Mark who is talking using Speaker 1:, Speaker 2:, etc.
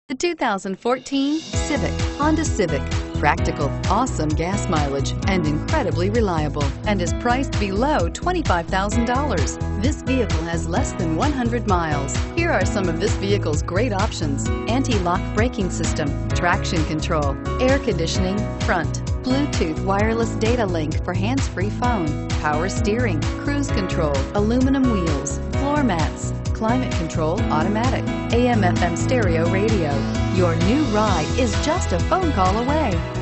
Speaker 1: The 2014 Civic, Honda Civic. Practical, awesome gas mileage, and incredibly reliable, and is priced below $25,000. This vehicle has less than 100 miles. Here are some of this vehicle's great options: anti-lock braking system, traction control, air conditioning, front, Bluetooth wireless data link for hands-free phone, power steering, cruise control, aluminum wheels, floor mats, climate control automatic, AM/FM stereo radio. Your new ride is just a phone call away.